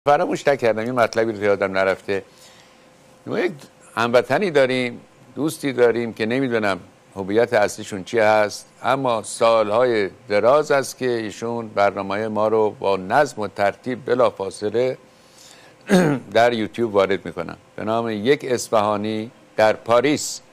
فراموش نکردم این مطلبی رو یادم نرفته. ما یک هموطنی داریم، دوستی داریم که نمیدونم هویت اصلیشون چی هست، اما سالهای دراز است که ایشون برنامه ما رو با نظم و ترتیب بلافاصله در یوتیوب وارد میکنن به نام یک اصفهانی در پاریس.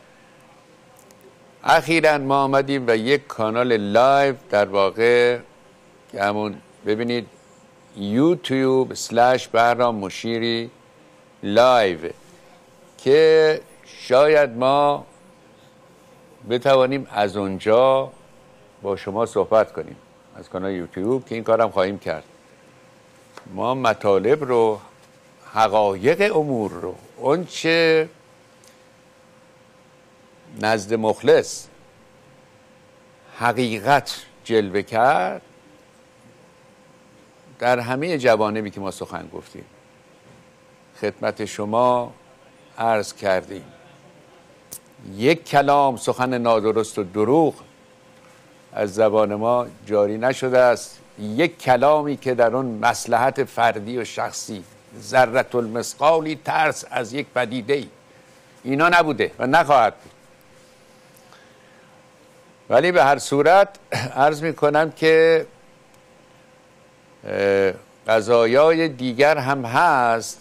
اخیراً ما آمدیم و یک کانال لایو در واقع که همون ببینید youtube/بهرام مشیری لایو که شاید ما بتوانیم از اونجا با شما صحبت کنیم از کانال یوتیوب که این کارم خواهیم کرد. ما مطالب رو، حقایق امور رو، اون چه نزد مخلص حقیقت جلوه کرد در همه جوانبی که ما سخن گفتیم خدمت شما عرض کردیم. یک کلام سخن نادرست و دروغ از زبان ما جاری نشده است. یک کلامی که در اون مصلحت فردی و شخصی ذرة المثقالی ترس از یک پدیده اینا نبوده و نخواهد بود. ولی به هر صورت عرض می کنم که قضایای دیگر هم هست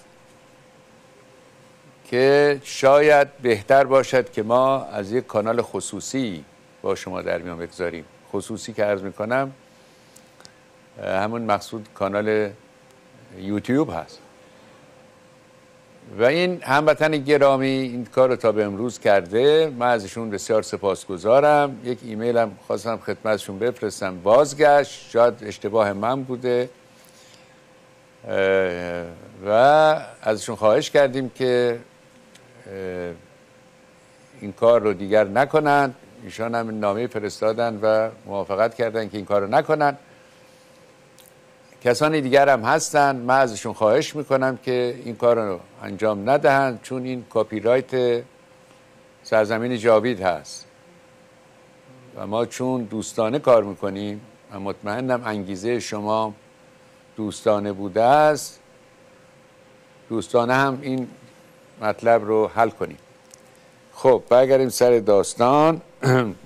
که شاید بهتر باشد که ما از یک کانال خصوصی با شما در میان بگذاریم. خصوصی که عرض می کنم همون مقصود کانال یوتیوب هست و این هموطن گرامی این کار رو تا به امروز کرده. من ازشون بسیار سپاسگزارم. یک ایمیل هم خواستم خدمتشون بفرستم، بازگشت، شاید اشتباه من بوده و ازشون خواهش کردیم که این کار رو دیگر نکنن. ایشان هم نامه فرستادن و موافقت کردن که این کار رو نکنن. کسانی دیگر هم هستن، من ازشون خواهش میکنم که این کار رو انجام ندهند، چون این کپی رایت سرزمین جاوید هست و ما چون دوستانه کار میکنیم و مطمئنم انگیزه شما دوستانه بوده است، دوستانه هم این مطلب رو حل کنیم. خب برگردیم سر داستان.